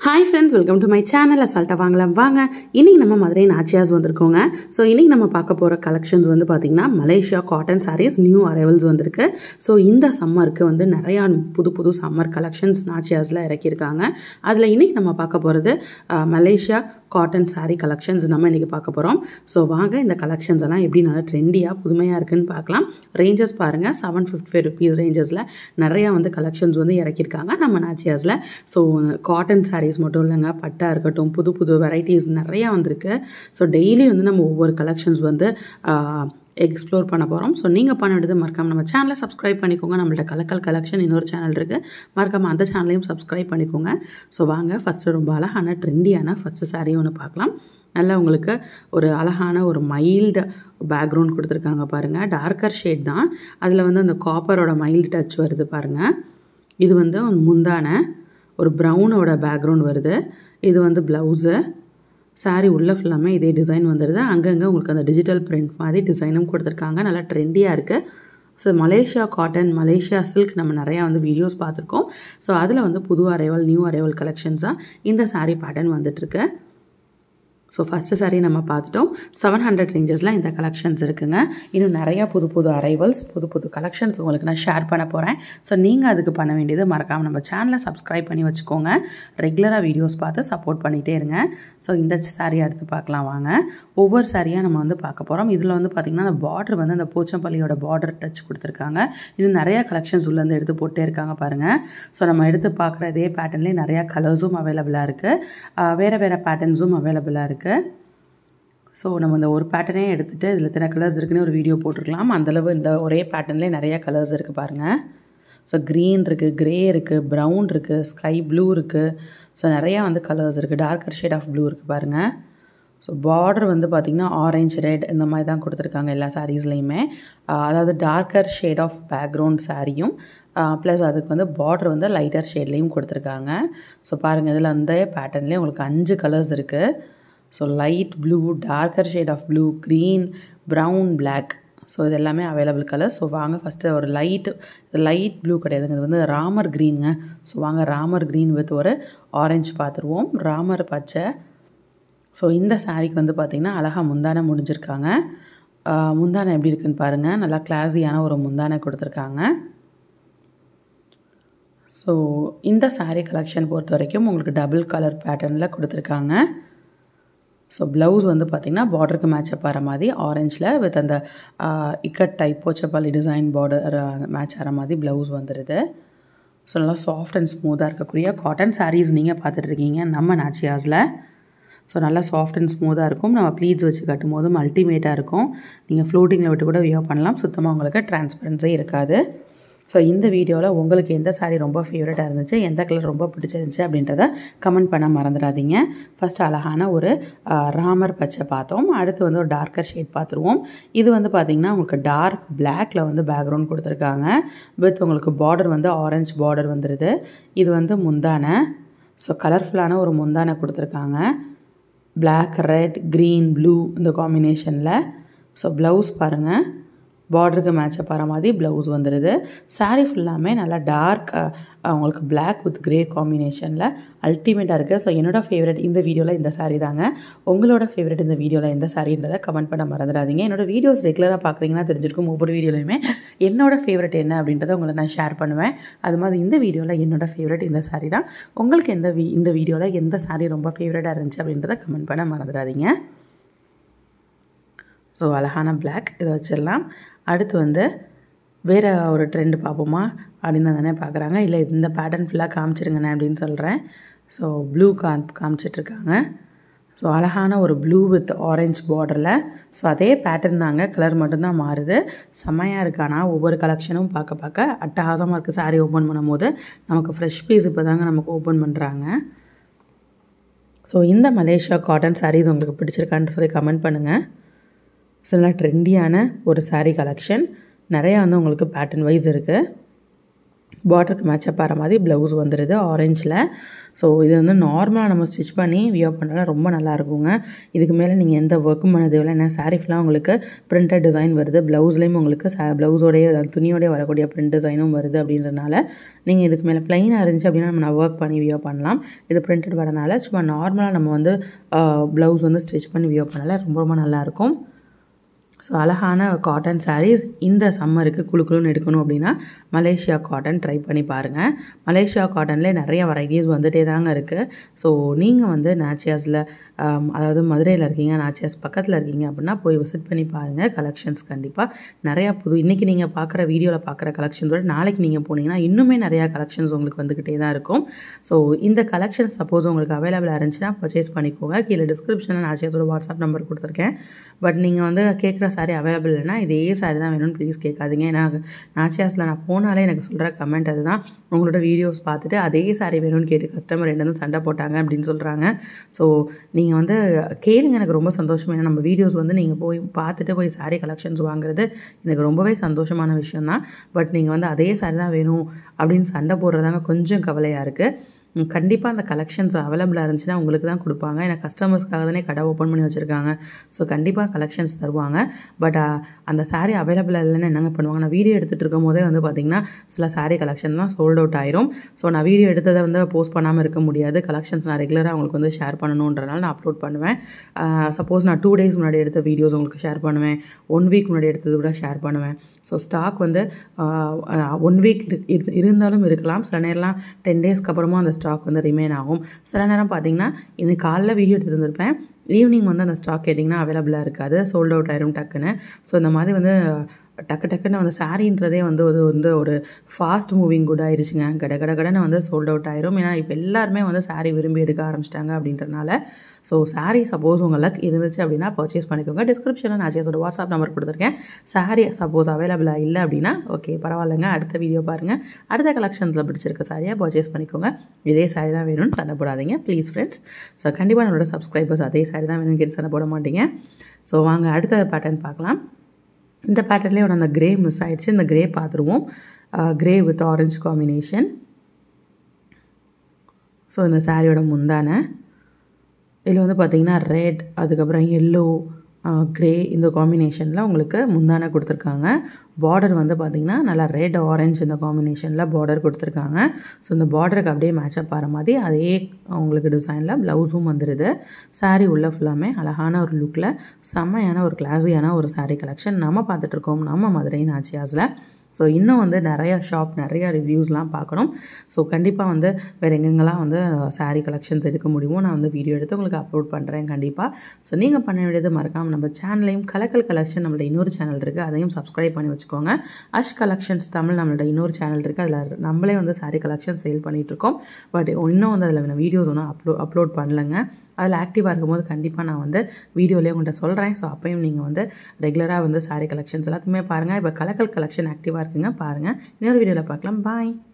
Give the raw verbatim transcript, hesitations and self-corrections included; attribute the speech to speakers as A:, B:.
A: Hi friends, welcome to my channel assaltasamaikalamvaanga. இன்னைக்கு நம்ம Madurai Nachiyars வந்திருக்கோங்க. So இன்னைக்கு நம்ம பார்க்க போகிற கலெக்ஷன்ஸ் வந்து பார்த்திங்கன்னா Malaysia cotton saris new arrivals வந்திருக்கு. ஸோ இந்த சம்மருக்கு வந்து நிறையா புது புது சம்மர் கலெக்ஷன்ஸ் நாச்சியார்ஸில் இறக்கியிருக்காங்க. அதில் இன்னைக்கு நம்ம பார்க்க போகிறது மலேசியா காட்டன் சாரீ கலெக்ஷன்ஸ் நம்ம இன்றைக்கி பார்க்க போகிறோம். ஸோ வாங்க இந்த கலெக்ஷன்ஸ் எல்லாம் எப்படி நல்லா ட்ரெண்டியாக புதுமையாக இருக்குன்னு பார்க்கலாம். ரேஞ்சஸ் பாருங்கள், செவன் ஃபிஃப்டி ஃபைவ் ருபீஸ் ரேஞ்சஸில் நிறையா வந்து கலெக்ஷன்ஸ் வந்து இறக்கியிருக்காங்க நம்ம நாச்சியார்ஸில். ஸோ காட்டன் சாரீஸ் மட்டும் இல்லைங்க, பட்டா இருக்கட்டும், புது புது வெரைட்டிஸ் நிறையா வந்திருக்கு. ஸோ டெய்லி வந்து நம்ம ஒவ்வொரு கலெக்ஷன்ஸ் வந்து எக்ஸ்ப்ளோர் பண்ண போகிறோம். ஸோ நீங்கள் பண்ண வேண்டியது மறக்காமல் நம்ம சேனலை சப்ஸ்கிரைப் பண்ணிக்கோங்க. நம்மள்ட்ட கலக்கல் கலெக்ஷன் இன்னொரு சேனல் இருக்குது, மறக்காமல் அந்த சேனலையும் சப்ஸ்கிரைப் பண்ணிக்கோங்க. ஸோ வாங்க ஃபஸ்ட்டு ரொம்ப அழகான ட்ரெண்டியான ஃபஸ்ட்டு சாரீ ஒன்று பார்க்கலாம். நல்லா உங்களுக்கு ஒரு அழகான ஒரு மைல்டு பேக்ரவுண்ட் கொடுத்துருக்காங்க பாருங்கள். டார்க்கர் ஷேட் தான், அதில் வந்து அந்த காப்பரோட மைல்டு டச் வருது பாருங்கள். இது வந்து முந்தான ஒரு ப்ரௌனோட பேக்ரவுண்ட் வருது. இது வந்து ப்ளவுஸு. சாரீ உள்ளே ஃபுல்லாமே இதே டிசைன் வந்துடுது. அங்கங்கே உங்களுக்கு அந்த டிஜிட்டல் பிரிண்ட் மாதிரி டிசைனும் கொடுத்துருக்காங்க. நல்லா ட்ரெண்டியாக இருக்குது. So Malaysia cotton, Malaysia silk நம்ம நிறையா வந்து வீடியோஸ் பார்த்துருக்கோம். ஸோ அதில் வந்து புது அரைவல், நியூ அரைவல் கலெக்ஷன்ஸாக இந்த சாரீ பேட்டர்ன் வந்துட்டுருக்கு. ஸோ ஃபஸ்ட்டு சாரீ நம்ம பார்த்துட்டோம். செவன் ஹண்ட்ரட் ரேஞ்சஸில் இந்த கலெக்ஷன்ஸ் இருக்குங்க. இன்னும் நிறையா புது புது அரைவல்ஸ், புது புது கலெக்ஷன்ஸ் உங்களுக்கு நான் ஷேர் பண்ண போகிறேன். ஸோ நீங்கள் அதுக்கு பண்ண வேண்டியது மறக்காமல் நம்ம சேனலை சப்ஸ்கிரைப் பண்ணி வச்சுக்கோங்க. ரெகுலராக வீடியோஸ் பார்த்து சப்போர்ட் பண்ணிகிட்டே இருங்க. ஸோ இந்த சாரீ எடுத்து பார்க்கலாம் வாங்க. ஒவ்வொரு சாரியாக நம்ம வந்து பார்க்க போகிறோம். இதில் வந்து பார்த்திங்கன்னா அந்த பார்டர் வந்து அந்த போச்சம்பள்ளியோட பார்டர் டச் கொடுத்துருக்காங்க. இன்னும் நிறையா கலெக்ஷன்ஸ் உள்ளேருந்து எடுத்து போட்டே இருக்காங்க பாருங்கள். ஸோ நம்ம எடுத்து பார்க்குற இதே பேட்டர்ன்லேயே நிறையா கலர்ஸும் அவைலபிளாக இருக்குது, வேறு வேறு பேட்டர்ன்ஸும் அவைலபிளாக இருக்குது. ஸோ நம்ம இந்த ஒரு பேட்டர்னே எடுத்துகிட்டு இதில் எத்தனை கலர்ஸ் இருக்குன்னு ஒரு வீடியோ போட்டிருக்கலாம். அந்தளவு இந்த ஒரே பேட்டர்ன்லேயே நிறையா கலர்ஸ் இருக்குது பாருங்கள். ஸோ க்ரீன் இருக்குது, க்ரே இருக்குது, ப்ரௌன் இருக்குது, ஸ்கை ப்ளூ இருக்குது. ஸோ நிறையா வந்து கலர்ஸ் இருக்குது. டார்க்கர் ஷேட் ஆஃப் ப்ளூ இருக்குது பாருங்கள். ஸோ பார்டர் வந்து பார்த்திங்கன்னா ஆரஞ்ச், ரெட் இந்த மாதிரி தான் கொடுத்துருக்காங்க எல்லா சாரீஸ்லேயுமே. அதாவது டார்க்கர் ஷேட் ஆஃப் பேக்ரவுண்ட் சாரியும் ப்ளஸ் அதுக்கு வந்து பார்டர் வந்து லைட்டர் ஷேட்லேயும் கொடுத்துருக்காங்க. ஸோ பாருங்கள், இதில் அந்த பேட்டர்ன்லேயே உங்களுக்கு அஞ்சு கலர்ஸ் இருக்குது. So light blue, darker shade of blue, green, brown, black. So இது எல்லாமே அவைலபிள் கலர்ஸ். ஸோ வாங்க ஃபஸ்ட்டு ஒரு லைட் லைட் ப்ளூ கிடையாதுங்க, இது வந்து ராமர் க்ரீனுங்க. ஸோ வாங்க ராமர் க்ரீன் வித் ஒரு ஆரஞ்சு பார்த்துருவோம். ராமர் பச்சை. ஸோ இந்த சாரீக்கு வந்து பார்த்திங்கன்னா அழகாக முந்தானை முடிஞ்சிருக்காங்க. முந்தானை எப்படி இருக்குன்னு பாருங்கள். நல்லா கிளாஸியான ஒரு முந்தானை கொடுத்துருக்காங்க. ஸோ இந்த சாரீ கலெக்ஷன் பொறுத்த வரைக்கும் உங்களுக்கு டபுள் கலர் பேட்டர்னில் கொடுத்துருக்காங்க. ஸோ ப்ளவுஸ் வந்து பார்த்திங்கன்னா பார்டருக்கு மேட்சப் ஆகிற மாதிரி ஆரஞ்சில் வித் அந்த ikat type Pochampally design border match ஆகிற மாதிரி ப்ளவுஸ் வந்துடுது. ஸோ நல்லா சாஃப்ட் அண்ட் ஸ்மூத்தாக இருக்கக்கூடிய காட்டன் சாரீஸ் நீங்கள் பார்த்துட்ருக்கீங்க நம்ம நாச்சியார்ஸில். ஸோ நல்லா சாஃப்ட் அண்ட் ஸ்மூத்தாக இருக்கும். நம்ம ப்ளீட்ஸ் வச்சு கட்டும் போதும் அல்டிமேட்டாக இருக்கும். நீங்கள் ஃப்ளோட்டிங்கில் விட்டு கூட வியர் பண்ணலாம். சுத்தமாக உங்களுக்கு டிரான்ஸ்பரன்ஸே இருக்காது. ஸோ இந்த வீடியோவில் உங்களுக்கு எந்த சாரீ ரொம்ப ஃபேவரட்டாக இருந்துச்சு, எந்த கலர் ரொம்ப பிடிச்சிருந்துச்சு அப்படின்றத கமெண்ட் பண்ண மறந்துடாதீங்க. ஃபஸ்ட்டு அழகான ஒரு ராமர் பச்சை பார்த்தோம். அடுத்து வந்து ஒரு டார்க்கர் ஷேட் பார்த்துருவோம். இது வந்து பார்த்திங்கன்னா உங்களுக்கு டார்க் பிளாக்கில் வந்து பேக்ரவுண்ட் கொடுத்துருக்காங்க. வித் உங்களுக்கு பார்டர் வந்து ஆரஞ்ச் பார்டர் வந்துடுது. இது வந்து முந்தானை. ஸோ கலர்ஃபுல்லான ஒரு முந்தானை கொடுத்துருக்காங்க. பிளாக், ரெட், க்ரீன், ப்ளூ இந்த காம்பினேஷனில். ஸோ ப்ளவுஸ் பாருங்கள், பார்டருக்கு மேட்சப் ஆகிற மாதிரி ப்ளவுஸ் வந்துடுது. சாரீ ஃபுல்லாமே நல்லா டார்க் உங்களுக்கு பிளாக் வித் க்ரே காம்பினேஷனில் அல்டிமேட்டாக இருக்குது. ஸோ என்னோடய ஃபேவரட் இந்த வீடியோவில் இந்த சாரீ தாங்க. உங்களோட ஃபேவரட் இந்த வீடியோவில் எந்த சாரீன்றதை கமெண்ட் பண்ண மறந்துடாதீங்க. என்னோடய வீடியோஸ் ரெகுலராக பார்க்குறீங்கன்னா தெரிஞ்சிருக்கும். ஒவ்வொரு வீடியோலையுமே என்னோடய ஃபேவரட் என்ன அப்படின்றத உங்களை நான் ஷேர் பண்ணுவேன். அது மாதிரி இந்த வீடியோவில் என்னோடய ஃபேவரட் இந்த சாரீ தான். உங்களுக்கு எந்த வீ இந்த வீடியோவில் எந்த சாரீ ரொம்ப ஃபேவரட்டாக இருந்துச்சு அப்படின்றத கமெண்ட் பண்ண மறந்துடாதீங்க. ஸோ அழகான பிளாக் இதை வச்சிடலாம். அடுத்து வந்து வேறு ஒரு ட்ரெண்டு பார்ப்போமா அப்படின்னு தானே பார்க்குறாங்க. இல்லை இந்த பேட்டர்ன் ஃபுல்லாக காமிச்சிருங்கண்ணே அப்படின்னு சொல்கிறேன். ஸோ ப்ளூ காம் காமிச்சிட்ருக்காங்க. ஸோ அழகான ஒரு ப்ளூ வித் ஆரஞ்ச் பார்டரில். ஸோ அதே பேட்டர்ன் தாங்க, கலர் மட்டும்தான் மாறுது. செம்மையாக இருக்கானா ஒவ்வொரு கலெக்ஷனும் பார்க்க பார்க்க அட்டகாசமாக இருக்குது. சாரீ ஓப்பன் பண்ணும் போது நமக்கு ஃப்ரெஷ் பீஸ் இப்போ தாங்க நமக்கு ஓப்பன் பண்ணுறாங்க. ஸோ இந்த மலேசியா காட்டன் சாரீஸ் உங்களுக்கு பிடிச்சிருக்கான்னு சொல்லி கமெண்ட் பண்ணுங்கள். ஸோ நல்லா ட்ரெண்டியான ஒரு சாரீ கலெக்ஷன் நிறையா வந்து உங்களுக்கு பேட்டர்ன் வைஸ் இருக்குது. பார்டருக்கு மேட்சப் ஆகிற மாதிரி ப்ளவுஸ் வந்துடுது ஆரஞ்சில். ஸோ இது வந்து நார்மலாக நம்ம ஸ்டிச் பண்ணி வியர் பண்ணுறதுல ரொம்ப நல்லா இருக்குங்க. இதுக்கு மேலே நீங்கள் எந்த ஒர்க்கும் பண்ண தேவையில்லை. ஏன்னா சாரீ ஃபுல்லாக உங்களுக்கு பிரிண்டட் டிசைன் வருது, ப்ளவுஸ்லேயும் உங்களுக்கு சா ப்ளவுஸோடைய துணியோடைய வரக்கூடிய பிரிண்ட் டிசைனும் வருது. அப்படின்றனால நீங்கள் இதுக்கு மேலே ப்ளைனாக இருந்துச்சு அப்படின்னா நம்ம நான் ஒர்க் பண்ணி வியர் பண்ணலாம். இது பிரிண்டட் வரனால சும்மா நார்மலாக நம்ம வந்து ப்ளவுஸ் வந்து ஸ்டிச் பண்ணி வியர் பண்ணல ரொம்ப ரொம்ப நல்லாயிருக்கும். ஸோ அழகான காட்டன் சாரீஸ் இந்த சம்மருக்கு குழு குழுன்னு எடுக்கணும் அப்படின்னா மலேசியா காட்டன் ட்ரை பண்ணி பாருங்கள். மலேசியா காட்டன்லேயே நிறைய வெரைட்டிஸ் வந்துகிட்டே தாங்க இருக்குது. ஸோ நீங்கள் வந்து நாச்சியாஸில் அதாவது மதுரையில் இருக்கீங்க, நாச்சியாஸ் பக்கத்தில் இருக்கீங்க அப்படின்னா போய் விசிட் பண்ணி பாருங்கள். கலெக்ஷன்ஸ் கண்டிப்பாக நிறையா புது இன்றைக்கி நீங்கள் பார்க்குற வீடியோவில் பார்க்குற கலெக்ஷன்ஸோட நாளைக்கு நீங்கள் போனீங்கன்னா இன்னுமே நிறையா கலெக்ஷன்ஸ் உங்களுக்கு வந்துக்கிட்டே தான் இருக்கும். ஸோ இந்த கலெக்ஷன்ஸ் சப்போஸ் உங்களுக்கு அவைலபிளாக இருந்துச்சுன்னா பர்ச்சேஸ் பண்ணிக்கோங்க. கீழே டிஸ்கிரிப்ஷனில் நாச்சியாஸோட வாட்ஸ்அப் நம்பர் கொடுத்துருக்கேன். பட் நீங்கள் வந்து கேட்குற சாரீ அவைலபிள் இல்லைனா இதே சாரீ தான் வேணும்னு ப்ளீஸ் கேட்காதீங்க. ஏன்னா நாச்சியாஸில் நான் போனாலே எனக்கு சொல்கிற கமெண்ட் அதுதான், உங்களோட வீடியோஸ் பார்த்துட்டு அதே சாரீ வேணும்னு கேட்டு கஸ்டமர் ரெண்டு வந்து சண்டை போட்டாங்க அப்படின்னு சொல்கிறாங்க. ஸோ நீங்கள் வந்து கேளுங்க, எனக்கு ரொம்ப சந்தோஷம். ஏன்னா நம்ம வீடியோஸ் வந்து நீங்கள் போய் பார்த்துட்டு போய் சாரீ கலெக்ஷன்ஸ் வாங்குறது எனக்கு ரொம்பவே சந்தோஷமான விஷயம் தான். பட் நீங்கள் வந்து அதே சாரீ தான் வேணும் அப்படின்னு சண்டை போடுறதாங்க கொஞ்சம் கவலையாக இருக்குது. கண்டிப்பாக அந்த கலெக்ஷன்ஸ் அவைலபிளாக இருந்துச்சுன்னா உங்களுக்கு தான் கொடுப்பாங்க. ஏன்னா கஸ்டமர்ஸ்க்காக தானே கடை ஓப்பன் பண்ணி வச்சுருக்காங்க. ஸோ கண்டிப்பாக கலெக்ஷன்ஸ் தருவாங்க. பட் அந்த சாரீ அவைலபிளாக இல்லைன்னு என்னங்க பண்ணுவாங்க, நான் வீடியோ எடுத்துகிட்டு இருக்கும் போதே வந்து பார்த்திங்கன்னா சில சாரீ கலெக்ஷன் தான் சோல்ட் அவுட் ஆயிரும். ஸோ நான் வீடியோ எடுத்ததை வந்து போஸ்ட் பண்ணாமல் இருக்க முடியாது. கலெக்ஷன்ஸ் நான் ரெகுலராக உங்களுக்கு வந்து ஷேர் பண்ணணுன்றனால நான் அப்லோட் பண்ணுவேன். சப்போஸ் நான் டூ டேஸ் முன்னாடி எடுத்த வீடியோஸ் உங்களுக்கு ஷேர் பண்ணுவேன், ஒன் வீக் முன்னாடி எடுத்தது கூட ஷேர் பண்ணுவேன். ஸோ ஸ்டாக் வந்து ஒன் வீக் இரு இருந்தாலும் இருக்கலாம், சில நேரம்லாம் டென் டேஸ்க்கு அப்புறமா அந்த ஸ்டாக் வந்து ரிமைன் ஆகும். சில நேரம் பார்த்தீங்கன்னா இன்னைக்கு காலைல வீடியோ எடுத்துகிட்டு இருந்திருப்பேன், ஈவினிங் வந்து அந்த ஸ்டாக் கேட்டிங்கன்னா அவைலபிளாக இருக்காது, சோல்ட் அவுட் ஆயிரும் டக்குன்னு. ஸோ இந்த மாதிரி வந்து டக்கு டக்குன்னு வந்து சாரீன்றதே வந்து ஒரு வந்து ஒரு ஃபாஸ்ட் மூவிங் கூட ஆயிடுச்சுங்க. கட கட கடன்னு வந்து சோல்ட் அவுட் ஆயிரும். ஏன்னா இப்போ எல்லாருமே வந்து சாரீ விரும்பி எடுக்க ஆரம்பிச்சிட்டாங்க அப்படின்றனால. ஸோ சாரீ சப்போஸ் உங்கள் லக் இருந்துச்சு அப்படின்னா பர்ச்சேஸ் பண்ணிக்கோங்க. டிஸ்கிரிப்ஷனில் நாச்சியாஸோட வாட்ஸ்அப் நம்பர் கொடுத்துருக்கேன். சாரீ சப்போஸ் அவைலபிளாக இல்லை அப்படின்னா ஓகே பரவாயில்லைங்க, அடுத்த வீடியோ பாருங்கள். அடுத்த கலெக்ஷன்ஸில் பிடிச்சிருக்க சாரியாக பர்ச்சேஸ் பண்ணிக்கோங்க. இதே சாரீ தான் வேணும்னு சண்டை போடாதீங்க ப்ளீஸ் ஃப்ரெண்ட்ஸ். ஸோ கண்டிப்பாக நம்மளோட சப்ஸ்கிரைபர்ஸ் அதே சாரீ தான் வேணும்னு கேட்டு சண்டை போட மாட்டீங்க. ஸோ வாங்க அடுத்த பேட்டர்ன் பார்க்கலாம். இந்த பேட்டர்ன்லேயே ஒரு அந்த கிரே மிஸ் ஆயிடுச்சு, இந்த கிரே பார்த்துருவோம். Grey with orange combination. So இந்த சாரியோட முந்தான இதில் வந்து பார்த்திங்கன்னா ரெட், அதுக்கப்புறம் எல்லோ, கிரே இந்த காம்பினேஷனில் உங்களுக்கு முந்தான கொடுத்துருக்காங்க. பார்டர் வந்து பார்த்திங்கன்னா நல்லா ரெட் ஆரஞ்சு இந்த காம்பினேஷனில் பார்டர் கொடுத்துருக்காங்க. ஸோ இந்த பார்டருக்கு அப்படியே மேட்சப் ஆகிற மாதிரி அதே உங்களுக்கு டிசைனில் ப்ளவுஸும் வந்துடுது. சாரீ உள்ள ஃபுல்லாமே அழகான ஒரு லுக்கில் செம்மையான ஒரு கிளாஸியான ஒரு சாரீ கலெக்ஷன் நம்ம பார்த்துட்ருக்கோம் நம்ம மதுரை நாச்சியாஸில். ஸோ இன்னும் வந்து நிறையா ஷாப் நிறையா ரிவ்யூஸ்லாம் பார்க்கணும். ஸோ கண்டிப்பாக வந்து வேறு எங்கெங்கெல்லாம் வந்து சாரீ கலெக்ஷன்ஸ் எடுக்க முடியுமோ நான் வந்து வீடியோ எடுத்து உங்களுக்கு அப்லோட் பண்ணுறேன் கண்டிப்பாக. ஸோ நீங்கள் பண்ண வேண்டியது மறக்காமல் நம்ம சேனலையும் கலக்கல் கலெக்ஷன் நம்மளோட இன்னொரு சேனல் இருக்குது, அதையும் சப்ஸ்கிரைப் பண்ணி வச்சுக்கோங்க. அஷ் கலெக்ஷன்ஸ் தமிழ் நம்மளோட இன்னொரு சேனல் இருக்குது, அதில் நம்மளே வந்து சாரீ கலெக்ஷன் சேல் பண்ணிகிட்ருக்கோம். பட் இன்னும் வந்து அதில் வீடியோஸ் ஒன்றும் அப்லோ அப்லோட் பண்ணலைங்க. அதில் ஆக்டிவாக இருக்கும்போது கண்டிப்பாக நான் வந்து வீடியோலேயே உங்கள்கிட்ட சொல்கிறேன். ஸோ அப்பையும் நீங்கள் வந்து ரெகுலராக வந்து சாரீ கலெக்ஷன்ஸ் எல்லாத்தையுமே பாருங்கள். இப்போ கலக்கல் கலெக்ஷன் ஆக்டிவாக இருக்குங்க, பாருங்கள். இன்னொரு வீடியோவில் பார்க்கலாம். பாய்.